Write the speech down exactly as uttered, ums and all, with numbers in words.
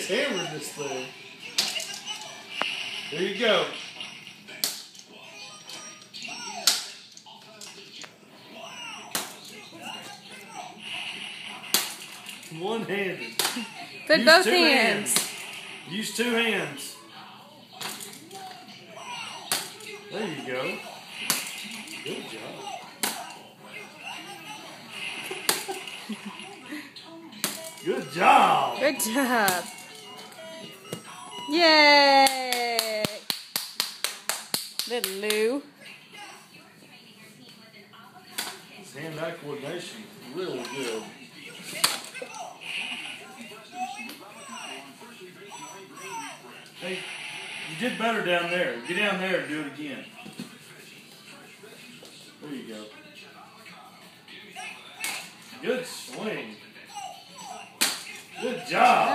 just hammered this thing. There you go. One-handed. Put Use both two hands. hands. Use two hands. There you go. Good job. Good job. Good job. Yay! Little Lou. His hand-eye coordination is really good. Hey, you did better down there. Get down there and do it again. There you go. Good swing. Good job.